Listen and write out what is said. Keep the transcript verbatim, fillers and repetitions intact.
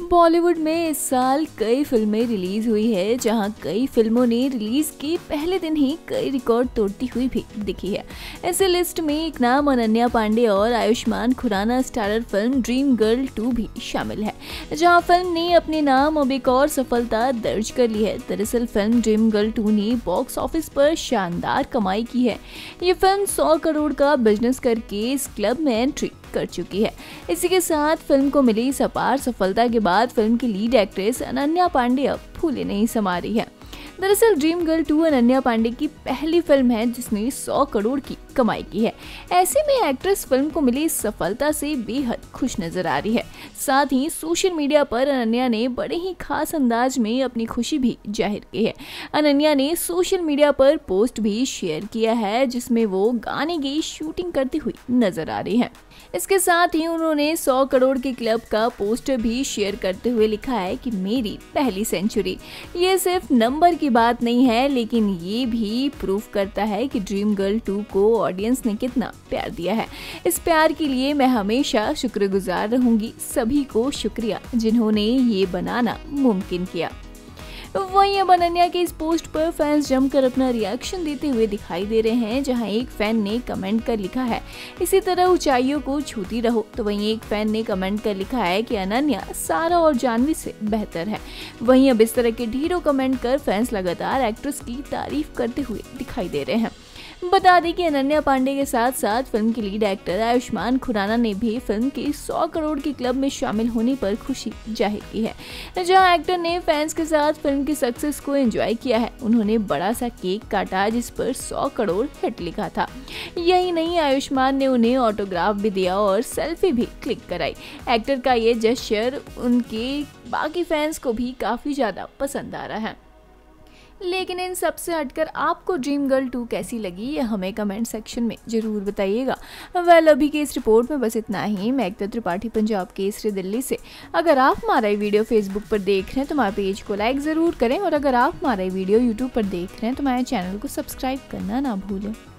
बॉलीवुड में इस साल कई फिल्में रिलीज हुई है, जहां कई फिल्मों ने रिलीज के पहले दिन ही कई रिकॉर्ड तोड़ती हुई भी दिखी है। ऐसे लिस्ट में एक नाम अनन्या पांडे और Ayushmann Khurrana starrer film Dream Girl two भी शामिल है, जहां फिल्म ने अपने नाम अब एक और सफलता दर्ज कर ली है। दरअसल फिल्म ड्रीम गर्ल टू ने बॉक्स ऑफिस पर शानदार कमाई की है। ये फिल्म सौ करोड़ का बिजनेस करके इस क्लब में एंट्री कर चुकी है। इसी के साथ फिल्म को मिली इस अपार सफलता के बाद फिल्म की लीड एक्ट्रेस अनन्या पांडे अब फूले नहीं समा रही है। दरअसल Dream Girl two Ananya Pandey की पहली फिल्म है जिसने सौ करोड़ की कमाई की है। ऐसे में एक्ट्रेस फिल्म को मिली सफलता से बेहद खुश नजर आ रही है। साथ ही सोशल मीडिया पर अनन्या ने बड़े ही खास अंदाज में अपनी खुशी भी जाहिर की है। अनन्या ने सोशल मीडिया पर पोस्ट भी शेयर किया है जिसमें वो गाने की शूटिंग करती हुई नजर आ रही है। इसके साथ ही उन्होंने सौ करोड़ के क्लब का पोस्टर भी शेयर करते हुए लिखा है कि मेरी पहली सेंचुरी। ये सिर्फ नंबर की बात नहीं है, लेकिन ये भी प्रूफ करता है कि ड्रीम गर्ल टू को ऑडियंस ने कितना प्यार दिया है। इस प्यार के लिए मैं हमेशा शुक्रगुजार रहूंगी। सभी को शुक्रिया जिन्होंने ये बनाना मुमकिन किया। वहीं अब अनन्या के इस पोस्ट पर फैंस जमकर अपना रिएक्शन देते हुए दिखाई दे रहे हैं, जहां एक फैन ने कमेंट कर लिखा है, इसी तरह ऊंचाइयों को छूती रहो। तो वहीं एक फैन ने कमेंट कर लिखा है कि अनन्या सारा और जानवी से बेहतर है। वहीं अब इस तरह के ढेरों कमेंट कर फैंस लगातार एक्ट्रेस की तारीफ करते हुए दिखाई दे रहे हैं। बता दें कि अनन्या पांडे के साथ साथ फिल्म के लीड एक्टर आयुष्मान खुराना ने भी फिल्म के सौ करोड़ के क्लब में शामिल होने पर खुशी जाहिर की है। जहां एक्टर ने फैंस के साथ फिल्म की सक्सेस को एंजॉय किया है। उन्होंने बड़ा सा केक काटा जिस पर सौ करोड़ हिट लिखा था। यही नहीं, आयुष्मान ने उन्हें ऑटोग्राफ भी दिया और सेल्फी भी क्लिक कराई। एक्टर का ये जेस्चर उनके बाकी फैंस को भी काफी ज्यादा पसंद आ रहा है। लेकिन इन सब से हटकर आपको ड्रीम गर्ल टू कैसी लगी, ये हमें कमेंट सेक्शन में जरूर बताइएगा। वेल, अभी के इस रिपोर्ट में बस इतना ही। मैं एकता त्रिपाठी, पंजाब केसरी, दिल्ली से। अगर आप हमारा ये वीडियो फेसबुक पर देख रहे हैं तो हमारे पेज को लाइक ज़रूर करें, और अगर आप हमारा ये वीडियो यूट्यूब पर देख रहे हैं तो हमारे चैनल को सब्सक्राइब करना ना भूलें।